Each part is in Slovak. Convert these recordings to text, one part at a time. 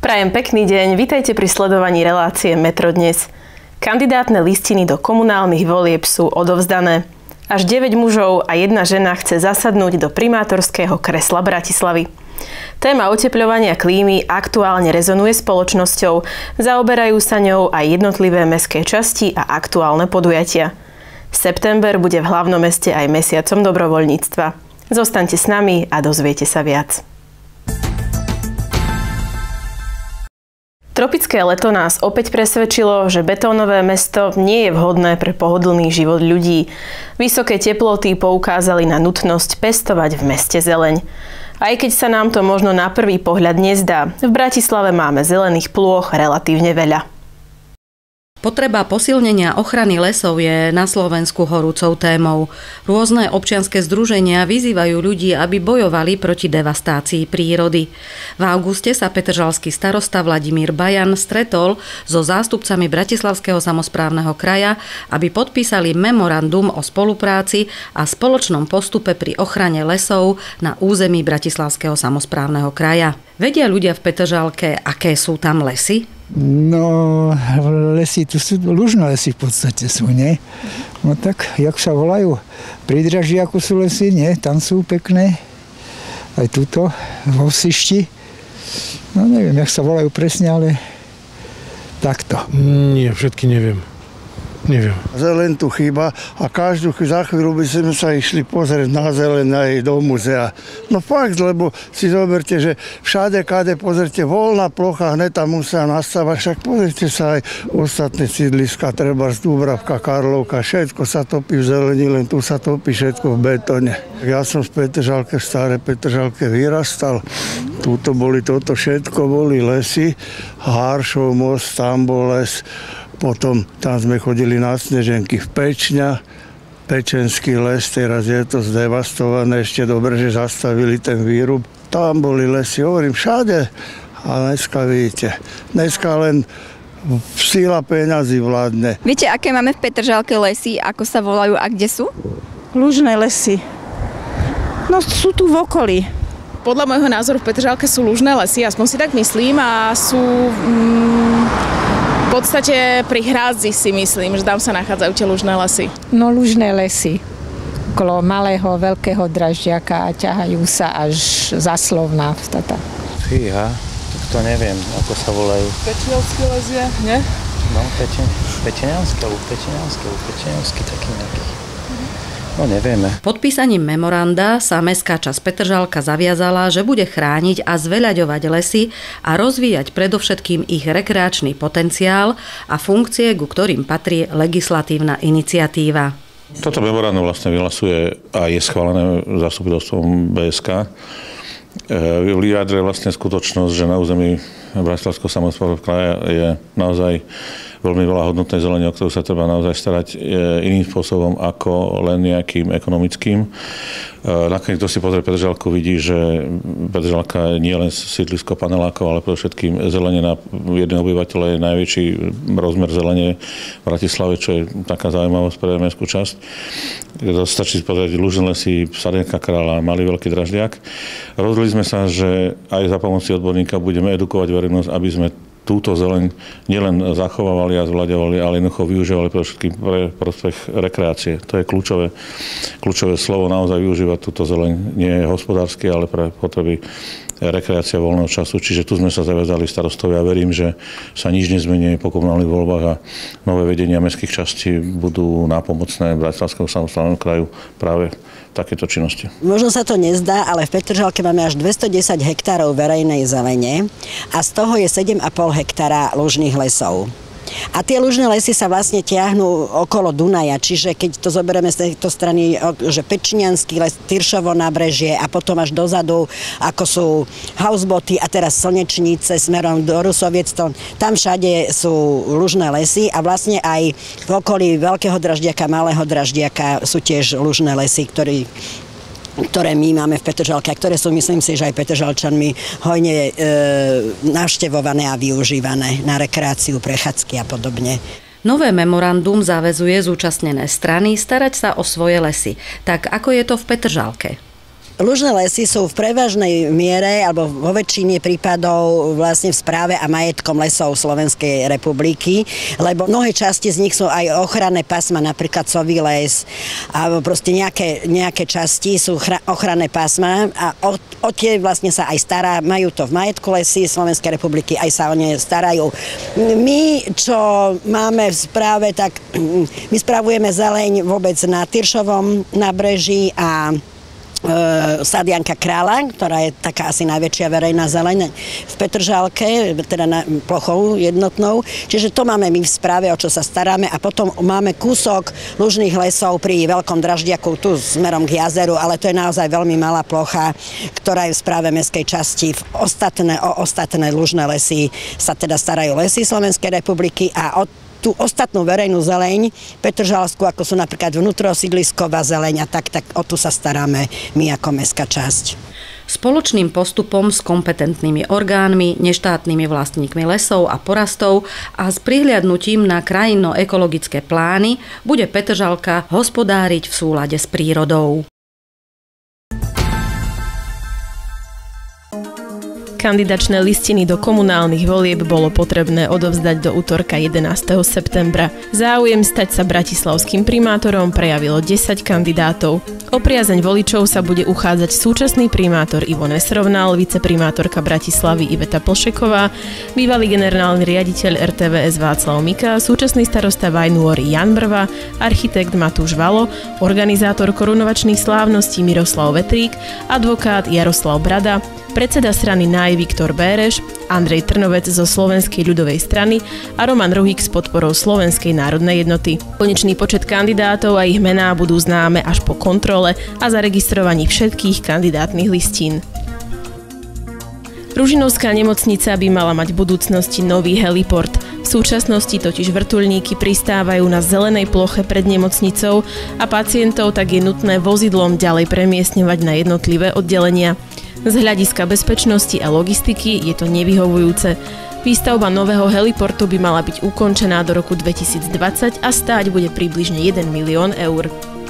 Prajem pekný deň, vitajte pri sledovaní relácie Metro dnes. Kandidátne listiny do komunálnych volieb sú odovzdané. Až 9 mužov a 1 žena chce zasadnúť do primátorského kresla Bratislavy. Téma otepľovania klímy aktuálne rezonuje spoločnosťou, zaoberajú sa ňou aj jednotlivé mestské časti a aktuálne podujatia. September bude v hlavnom meste aj mesiacom dobrovoľníctva. Zostaňte s nami a dozviete sa viac. Tropické leto nás opäť presvedčilo, že betónové mesto nie je vhodné pre pohodlný život ľudí. Vysoké teploty poukázali na nutnosť pestovať v meste zeleň. Aj keď sa nám to možno na prvý pohľad nezdá, v Bratislave máme zelených plôch relatívne veľa. Potreba posilnenia ochrany lesov je na Slovensku horúcou témou. Rôzne občianske združenia vyzývajú ľudí, aby bojovali proti devastácii prírody. V auguste sa petržalský starosta Vladimír Bajan stretol so zástupcami Bratislavského samosprávneho kraja, aby podpísali memorandum o spolupráci a spoločnom postupe pri ochrane lesov na území Bratislavského samosprávneho kraja. Vedia ľudia v Petržalke, aké sú tam lesy? No, lesy, tu sú lužné lesy v podstate sú, nie? No tak, jak sa volajú? Pri Dražiaku sú lesy, nie? Tam sú pekné. Aj tuto, vo Vsišti. No neviem, jak sa volajú presne, ale takto. Nie, všetky neviem. Zeleň tu chýba a za chvíľu by sme sa išli pozrieť na zeleň aj do muzea. No fakt, lebo si zoberte, že všade, kade pozrite, voľná plocha, hneď tam musia nastavať, však pozrite sa aj ostatné sídliska, trebárs Dúbravka, Karlovka, všetko sa topí v zelení, len tu sa topí všetko v betóne. Ja som v Petržalke, v starej Petržalke vyrastal. Toto všetko boli lesy, Haršov most, tam bol les. Potom tam sme chodili na sneženky v Pečňa, Pečenský les, teraz je to zdevastované, ešte dobre, že zastavili ten výrub. Tam boli lesy, hovorím, všade. A dneska vidíte, len síla peňazí vládne. Viete, aké máme v Petržalke lesy, ako sa volajú a kde sú? Lužné lesy. No sú tu v okolí. Podľa môjho názoru v Petržalke sú lužné lesy, aspoň si tak myslím, a sú v podstate pri Hrádzi si myslím, že tam sa nachádzajú tie lužné lesy. No lužné lesy. Okolo malého, veľkého Draždiaka a ťahajú sa až za Slovná. Fíha, to neviem, ako sa volajú. Pečňanský les je, nie? No, Pečňanský, taký nejaký. No nevieme. Podpísaním memoranda sa mestská časť Petržalka zaviazala, že bude chrániť a zveľaďovať lesy a rozvíjať predovšetkým ich rekreačný potenciál a funkcie, ku ktorým patrí legislatívna iniciatíva. Toto memorandum vlastne vyhlasuje a je schválené zastupiteľstvom BSK. Vyjadruje vlastne skutočnosť, že na území Bratislavského samosprávneho kraja je naozaj veľmi veľa hodnotnej zelene, o ktorú sa treba naozaj starať iným spôsobom ako len nejakým ekonomickým. Nakoniec, kto si pozrie Petržalku, vidí, že Petržalka nie je len sídlisko panelákov, ale predovšetkým zelene na jedného obyvateľa je najväčší rozmer zelene v Bratislave, čo je taká zaujímavosť pre mestskú časť. Stačí si pozrieť lužné lesy, Sadenka kráľa, Malý veľký Draždiak. Rozhodli sme sa, že aj za pomoci odborníka budeme edukovať verejnosť, aby sme túto zeleň nielen zachovávali a zvláďovali, ale jednoducho využívali pre prospech rekreácie. To je kľúčové slovo, naozaj využívať túto zeleň nie hospodársky, ale pre potreby rekreácia voľného času. Čiže tu sme sa zaviazali starostovia a verím, že sa nič nezmení po komunálnych voľbách a nové vedenia mestských častí budú nápomocné Bratislavskému samosprávnemu kraju práve takéto činnosti. Možno sa to nezdá, ale v Petržalke máme až 210 hektárov verejnej zelene a z toho je 7,5 hektára lužných lesov. A tie lužné lesy sa vlastne tiahnu okolo Dunaja, čiže keď to zoberieme z tejto strany, že Pečňanský les, Tyršovo nábrežie a potom až dozadu, ako sú Houseboty a teraz Slnečnice smerom do Rusoviec, tam všade sú lužné lesy a vlastne aj v okolí Veľkého Draždiaka, Malého Draždiaka sú tiež lužné lesy, ktoré my máme v Petržalke a ktoré sú, myslím si, že aj Petržalčanmi hojne navštevované a využívané na rekreáciu, prechádzky a podobne. Nové memorandum zaväzuje zúčastnené strany starať sa o svoje lesy. Tak ako je to v Petržalke? Lužné lesy sú v prevažnej miere alebo vo väčšine prípadov vlastne v správe a majetkom lesov Slovenskej republiky, lebo mnohé časti z nich sú aj ochranné pásma, napríklad Sový les, alebo proste nejaké časti sú ochranné pásma a o tie vlastne sa aj stará, majú to v majetku lesy Slovenskej republiky, aj sa o ne starajú. My, čo máme v správe, tak my spravujeme zeleň vôbec na Tyršovom nábreží a Sadianka Kráľa, ktorá je taká asi najväčšia verejná zeleň v Petržalke, teda plochou jednotnou. Čiže to máme my v správe, o čo sa staráme a potom máme kúsok lužných lesov pri Veľkom Draždiaku tu smerom k jazeru, ale to je naozaj veľmi malá plocha, ktorá je v správe mestskej časti. O ostatné lužné lesy sa teda starajú Lesy Slovenskej republiky a tú ostatnú verejnú zeleň, Petržalskú, ako sú napríklad vnútrosídlisková zeleň a tak o tu sa staráme my ako mestská časť. Spoločným postupom s kompetentnými orgánmi, neštátnymi vlastníkmi lesov a porastov a s prihliadnutím na krajinno-ekologické plány bude Petržalka hospodáriť v súlade s prírodou. Kandidačné listiny do komunálnych volieb bolo potrebné odovzdať do utorka 11. septembra. Záujem stať sa bratislavským primátorom prejavilo 10 kandidátov. O priazeň voličov sa bude uchádzať súčasný primátor Ivo Nesrovnal, viceprimátorka Bratislavy Iveta Plšeková, bývalý generálny riaditeľ RTVS Václav Mika, súčasný starosta Vajnúory Jan Brva, architekt Matúš Valo, organizátor korunovačných slávností Miroslav Vetrík, advokát Jaroslav Brada, predseda strany NAJ Viktor Béreš, Andrej Trnovec zo Slovenskej ľudovej strany a Roman Ruhík s podporou Slovenskej národnej jednoty. Konečný počet kandidátov a ich mená budú známe až po kontrole a zaregistrovaní všetkých kandidátnych listín. Ružinovská nemocnica by mala mať v budúcnosti nový heliport. V súčasnosti totiž vrtuľníky pristávajú na zelenej ploche pred nemocnicou a pacientov tak je nutné vozidlom ďalej premiestňovať na jednotlivé oddelenia. Z hľadiska bezpečnosti a logistiky je to nevyhovujúce. Výstavba nového heliportu by mala byť ukončená do roku 2020 a stáť bude približne 1 milión eur.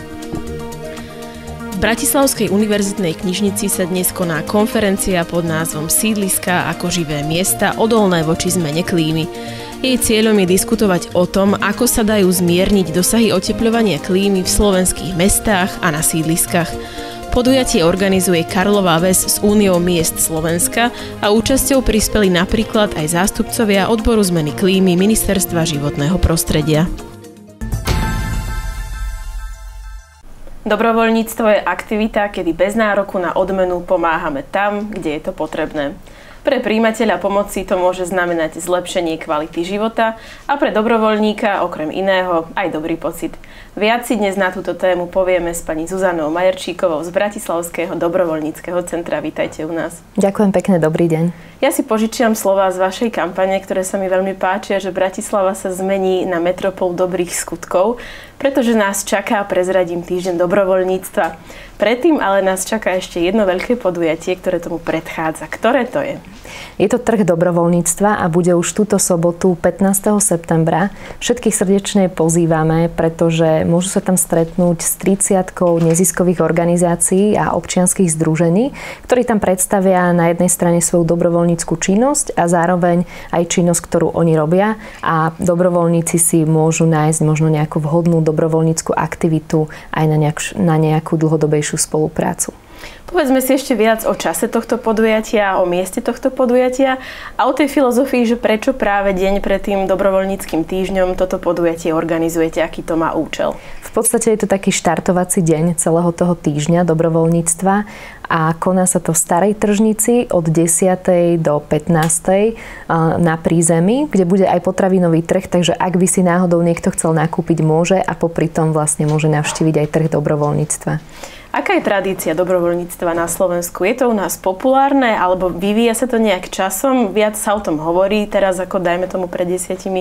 V Bratislavskej univerzitnej knižnici sa dnes koná konferencia pod názvom Sídliská ako živé miesta odolné voči zmene klímy. Jej cieľom je diskutovať o tom, ako sa dajú zmierniť dosahy otepľovania klímy v slovenských mestách a na sídliskách. Podujatie organizuje Karlová Ves s Úniou miest Slovenska a účasťou prispeli napríklad aj zástupcovia odboru zmeny klímy Ministerstva životného prostredia. Dobrovoľníctvo je aktivita, kedy bez nároku na odmenu pomáhame tam, kde je to potrebné. Pre prijímateľa pomoci to môže znamenať zlepšenie kvality života a pre dobrovoľníka okrem iného aj dobrý pocit. Viac si dnes na túto tému povieme s pani Zuzanou Majerčíkovou z Bratislavského dobrovoľníckeho centra. Vítajte u nás. Ďakujem pekne, dobrý deň. Ja si požičiam slova z vašej kampane, ktoré sa mi veľmi páčia, že Bratislava sa zmení na metropol dobrých skutkov, pretože nás čaká, prezradím, týždeň dobrovoľníctva. Predtým ale nás čaká ešte jedno veľké podujatie, ktoré tomu predchádza. Ktoré to je? Je to trh dobrovoľníctva a bude už túto sobotu 15. septembra. Všetkých srdečne pozývame, pretože môžu sa tam stretnúť s 30 neziskových organizácií a občianskych združení, ktorí tam predstavia na jednej strane svoju dobrovoľníckú činnosť a zároveň aj činnosť, ktorú oni robia a dobrovoľníci si môžu nájsť možno nejakú vhodnú dobrovoľníckú aktivitu aj na nejakú dlhodobejšiu spoluprácu. Povedzme si ešte viac o čase tohto podujatia, o mieste tohto podujatia a o tej filozofii, že prečo práve deň pred tým dobrovoľníckym týždňom toto podujatie organizujete, aký to má účel. V podstate je to taký štartovací deň celého toho týždňa dobrovoľníctva a koná sa to v Starej tržnici od 10. do 15. na prízemí, kde bude aj potravinový trh, takže ak by si náhodou niekto chcel nakúpiť, môže a popri tom vlastne môže navštíviť aj trh dobrovoľníctva. Aká je tradícia dobrovoľníctva na Slovensku? Je to u nás populárne, alebo vyvíja sa to nejak časom? Viac sa o tom hovorí teraz, ako dajme tomu pred 10-15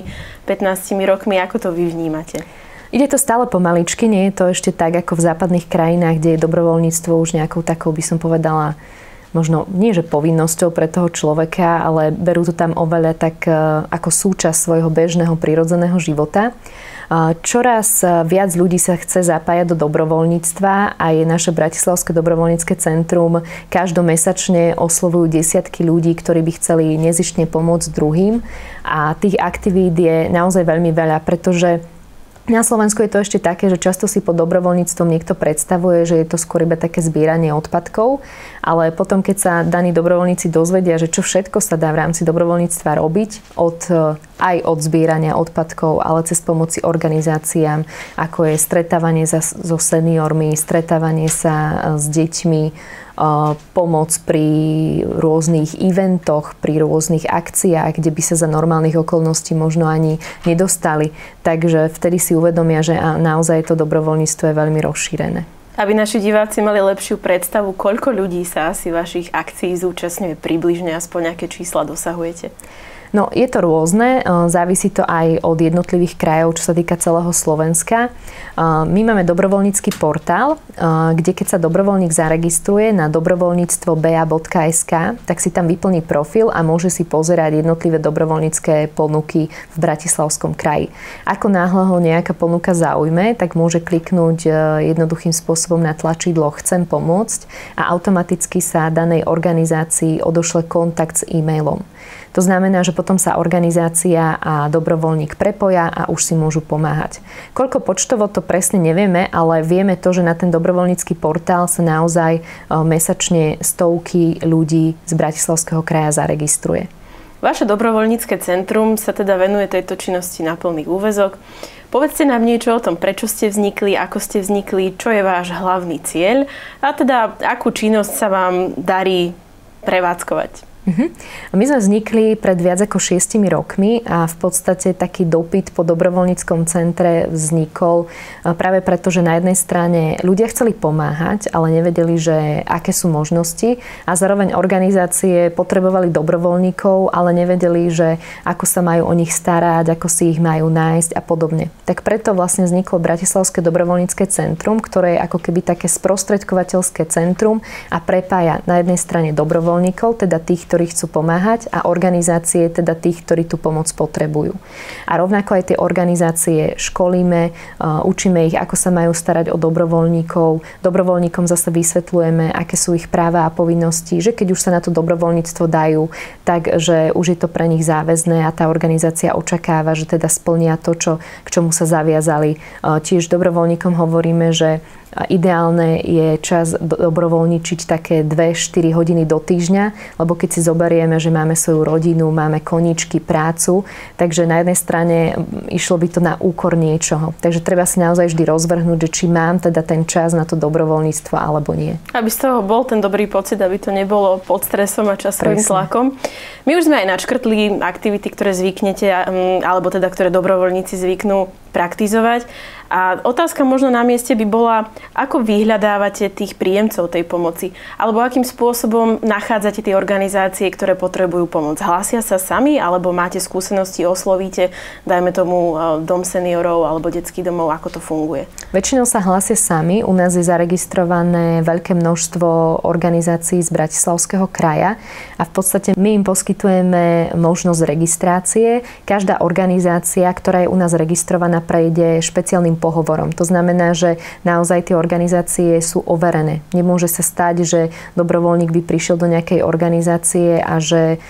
rokmi. Ako to vy vnímate? Ide to stále pomaličky, nie je to ešte tak, ako v západných krajinách, kde je dobrovoľníctvo už nejakou takou, by som povedala, možno nie že povinnosťou pre toho človeka, ale berú to tam oveľa tak ako súčasť svojho bežného, prirodzeného života. Čoraz viac ľudí sa chce zapájať do dobrovoľníctva a je naše Bratislavské dobrovoľnícke centrum každomesačne oslovujú desiatky ľudí, ktorí by chceli nezištne pomôcť druhým. A tých aktivít je naozaj veľmi veľa, pretože na Slovensku je to ešte také, že často si pod dobrovoľníctvom niekto predstavuje, že je to skôr iba také zbieranie odpadkov, ale potom, keď sa daní dobrovoľníci dozvedia, že čo všetko sa dá v rámci dobrovoľníctva robiť, aj od zbierania odpadkov, ale cez pomoci organizáciám, ako je stretávanie so seniormi, stretávanie sa s deťmi, pomoc pri rôznych eventoch, pri rôznych akciách, kde by sa za normálnych okolností možno ani nedostali. Takže vtedy si uvedomia, že naozaj to dobrovoľníctvo je veľmi rozšírené. Aby naši diváci mali lepšiu predstavu, koľko ľudí sa asi vašich akcií zúčastňuje približne, aspoň aké čísla dosahujete? No, je to rôzne, závisí to aj od jednotlivých krajov, čo sa týka celého Slovenska. My máme dobrovoľnícky portál, kde keď sa dobrovoľník zaregistruje na dobrovoľníctvo.ba.sk, tak si tam vyplní profil a môže si pozerať jednotlivé dobrovoľnícke ponuky v Bratislavskom kraji. Ako náhle ho nejaká ponuka zaujme, tak môže kliknúť jednoduchým spôsobom na tlačidlo Chcem pomôcť a automaticky sa danej organizácii odošle kontakt s e-mailom. To znamená, že potom sa organizácia a dobrovoľník prepoja a už si môžu pomáhať. Koľko počtovo to presne nevieme, ale vieme to, že na ten dobrovoľnícky portál sa naozaj mesačne stovky ľudí z Bratislavského kraja zaregistruje. Vaše dobrovoľnícke centrum sa teda venuje tejto činnosti na plný úväzok. Povedzte nám niečo o tom, prečo ste vznikli, ako ste vznikli, čo je váš hlavný cieľ a teda akú činnosť sa vám darí prevádzkovať. My sme vznikli pred viac ako 6 rokmi a v podstate taký dopyt po dobrovoľníckom centre vznikol práve preto, že na jednej strane ľudia chceli pomáhať, ale nevedeli, že aké sú možnosti a zároveň organizácie potrebovali dobrovoľníkov, ale nevedeli, že ako sa majú o nich starať, ako si ich majú nájsť a podobne. Tak preto vlastne vzniklo Bratislavské dobrovoľnícke centrum, ktoré je ako keby také sprostredkovateľské centrum a prepája na jednej strane dobrovoľníkov, teda tých, ktorí chcú pomáhať a organizácie, teda tých, ktorí tú pomoc potrebujú. A rovnako aj tie organizácie školíme, učíme ich, ako sa majú starať o dobrovoľníkov. Dobrovoľníkom zase vysvetľujeme, aké sú ich práva a povinnosti, že keď už sa na to dobrovoľníctvo dajú, tak že už je to pre nich záväzné a tá organizácia očakáva, že teda splnia to, k čomu sa zaviazali. Tiež dobrovoľníkom hovoríme, že ideálne je čas dobrovoľničiť také 2-4 hodiny do týždňa, lebo keď si zoberieme, že máme svoju rodinu, máme koníčky, prácu, takže na jednej strane išlo by to na úkor niečoho. Takže treba si naozaj vždy rozvrhnúť, že či mám teda ten čas na to dobrovoľníctvo alebo nie. Aby z toho bol ten dobrý pocit, aby to nebolo pod stresom a časovým tlakom. My už sme aj načkrtli aktivity, ktoré zvyknete, alebo teda ktoré dobrovoľníci zvyknú praktizovať. A otázka možno na mieste by bola, ako vyhľadávate tých príjemcov tej pomoci? Alebo akým spôsobom nachádzate tie organizácie, ktoré potrebujú pomoc? Hlásia sa sami, alebo máte skúsenosti, oslovíte, dajme tomu dom seniorov alebo detský domov, ako to funguje? Väčšinou sa hlásia sami. U nás je zaregistrované veľké množstvo organizácií z Bratislavského kraja a v podstate my im poskytujeme možnosť registrácie. Každá organizácia, ktorá je u nás registrovaná, prejde špeciálnym pohovorom. To znamená, že naozaj tie organizácie sú overené. Nemôže sa stať, že dobrovoľník by prišiel do nejakej organizácie a že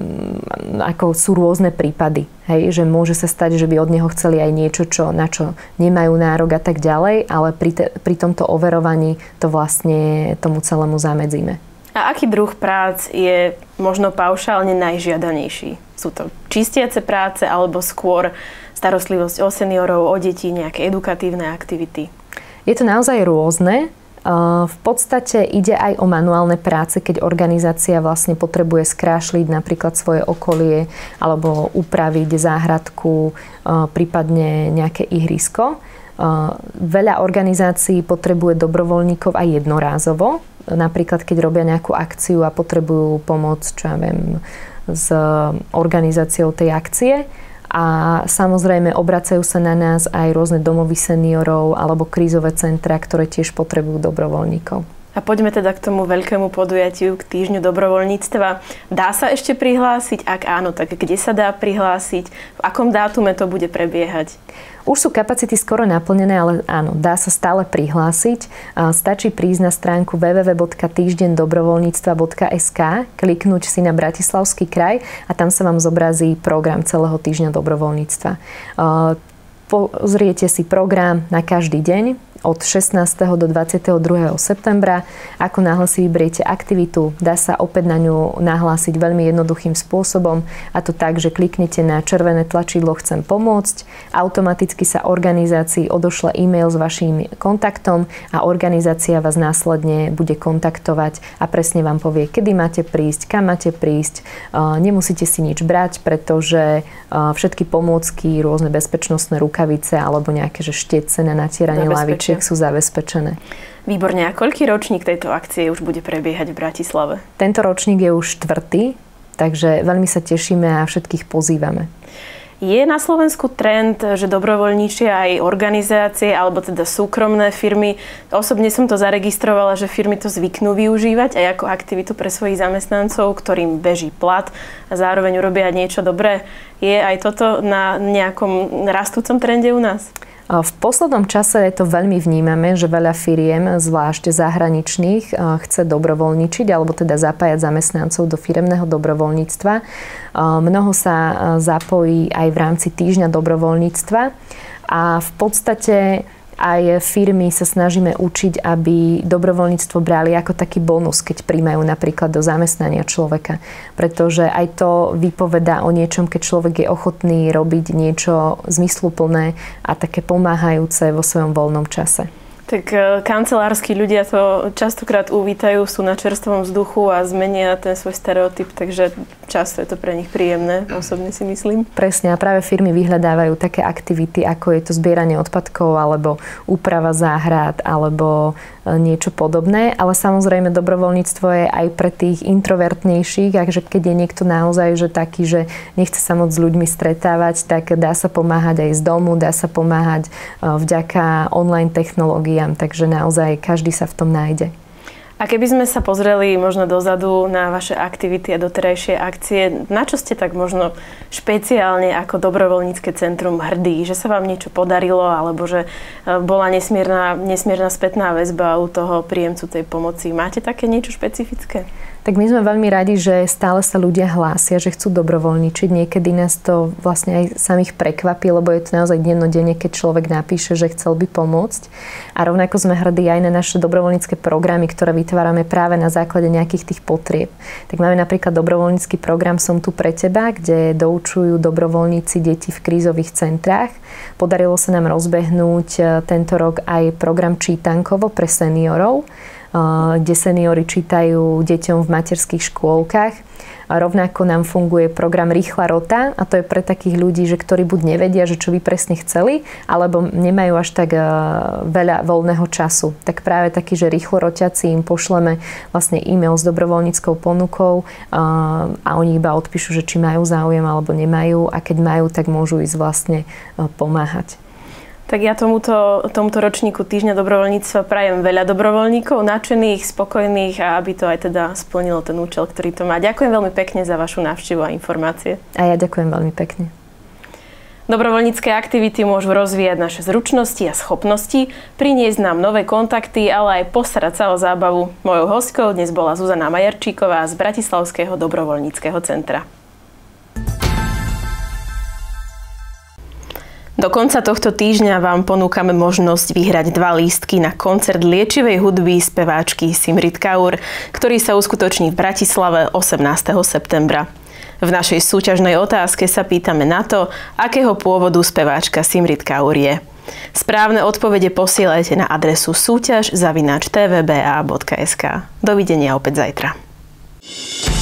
ako sú rôzne prípady. Hej, že môže sa stať, že by od neho chceli aj niečo, na čo nemajú nárok a tak ďalej, ale pri tomto overovaní to vlastne tomu celému zamedzíme. A aký druh prác je možno paušálne najžiadanejší? Sú to čistiace práce alebo skôr starostlivosť o seniorov, o deti, nejaké edukatívne aktivity? Je to naozaj rôzne. V podstate ide aj o manuálne práce, keď organizácia vlastne potrebuje skrášliť napríklad svoje okolie alebo upraviť záhradku, prípadne nejaké ihrisko. Veľa organizácií potrebuje dobrovoľníkov aj jednorázovo. Napríklad, keď robia nejakú akciu a potrebujú pomoc, s organizáciou tej akcie. A samozrejme obracajú sa na nás aj rôzne domovy seniorov alebo krízové centra, ktoré tiež potrebujú dobrovoľníkov. A poďme teda k tomu veľkému podujatiu, k týždňu dobrovoľníctva. Dá sa ešte prihlásiť? Ak áno, tak kde sa dá prihlásiť? V akom dátume to bude prebiehať? Už sú kapacity skoro naplnené, ale áno, dá sa stále prihlásiť. Stačí prísť na stránku www.týždeňdobrovoľníctva.sk, kliknúť si na Bratislavský kraj a tam sa vám zobrazí program celého týždňa dobrovoľníctva. Pozriete si program na každý deň od 16. do 22. septembra. Ako náhle si vyberiete aktivitu, dá sa opäť na ňu nahlásiť veľmi jednoduchým spôsobom, a to tak, že kliknete na červené tlačidlo Chcem pomôcť, automaticky sa organizácii odošle e-mail s vaším kontaktom a organizácia vás následne bude kontaktovať a presne vám povie, kedy máte prísť, kam máte prísť. Nemusíte si nič brať, pretože všetky pomôcky, rôzne bezpečnostné rukavice alebo nejaké štece na natieranie lavičiek sú zabezpečené. Výborne. A koľký ročník tejto akcie už bude prebiehať v Bratislave? Tento ročník je už 4., takže veľmi sa tešíme a všetkých pozývame. Je na Slovensku trend, že dobrovoľníčia aj organizácie alebo teda súkromné firmy? Osobne som to zaregistrovala, že firmy to zvyknú využívať aj ako aktivitu pre svojich zamestnancov, ktorým beží plat a zároveň urobia niečo dobré. Je aj toto na nejakom rastúcom trende u nás? V poslednom čase to veľmi vnímame, že veľa firiem, zvlášť zahraničných, chce dobrovoľničiť alebo teda zapájať zamestnancov do firemného dobrovoľníctva. Mnoho sa zapojí aj v rámci týždňa dobrovoľníctva a v podstate aj firmy sa snažíme učiť, aby dobrovoľníctvo brali ako taký bonus, keď príjmajú napríklad do zamestnania človeka. Pretože aj to vypovedá o niečom, keď človek je ochotný robiť niečo zmysluplné a také pomáhajúce vo svojom voľnom čase. Tak kancelársky ľudia to častokrát uvítajú, sú na čerstvom vzduchu a zmenia ten svoj stereotyp, takže často je to pre nich príjemné, osobne si myslím. Presne, a práve firmy vyhľadávajú také aktivity, ako je to zbieranie odpadkov, alebo úprava záhrad, alebo niečo podobné, ale samozrejme dobrovoľníctvo je aj pre tých introvertnejších, takže keď je niekto naozaj že taký, že nechce sa moc s ľuďmi stretávať, tak dá sa pomáhať aj z domu, dá sa pomáhať vďaka online technológiám, takže naozaj každý sa v tom nájde. A keby sme sa pozreli možno dozadu na vaše aktivity a doterajšie akcie, na čo ste tak možno špeciálne ako dobrovoľnícke centrum hrdí? Že sa vám niečo podarilo, alebo že bola nesmierna spätná väzba u toho príjemcu tej pomoci? Máte také niečo špecifické? Tak my sme veľmi radi, že stále sa ľudia hlásia, že chcú dobrovoľničiť. Niekedy nás to vlastne aj samých prekvapí, lebo je to naozaj dennodenne, keď človek napíše, že chcel by pomôcť. A rovnako sme hrdí aj na naše dobrovoľnícke programy, ktoré vytvárame práve na základe nejakých tých potrieb. Tak máme napríklad dobrovoľnícky program Som tu pre teba, kde doučujú dobrovoľníci deti v krízových centrách. Podarilo sa nám rozbehnúť tento rok aj program Čítankovo pre seniorov, kde seniori čítajú deťom v materských škôlkach. A rovnako nám funguje program Rýchla rota a to je pre takých ľudí, že ktorí buď nevedia, že čo by presne chceli, alebo nemajú až tak veľa voľného času. Tak práve taký, že rýchloroťaci im pošleme vlastne e-mail s dobrovoľníckou ponukou a oni iba odpíšu, že či majú záujem alebo nemajú a keď majú, tak môžu ísť vlastne pomáhať. Tak ja tomuto ročníku Týždňa dobrovoľníctva prajem veľa dobrovoľníkov, nadšených, spokojných a aby to aj teda splnilo ten účel, ktorý to má. Ďakujem veľmi pekne za vašu návštevu a informácie. A ja ďakujem veľmi pekne. Dobrovoľnícke aktivity môžu rozvíjať naše zručnosti a schopnosti, priniesť nám nové kontakty, ale aj postarať sa o zábavu. Mojou hostkou dnes bola Zuzana Majerčíková z Bratislavského dobrovoľníckeho centra. Do konca tohto týždňa vám ponúkame možnosť vyhrať 2 lístky na koncert liečivej hudby speváčky Simrit Kaur, ktorý sa uskutoční v Bratislave 18. septembra. V našej súťažnej otázke sa pýtame na to, akého pôvodu speváčka Simrit Kaur je. Správne odpovede posielajte na adresu súťaž@tvba.sk. Dovidenia opäť zajtra.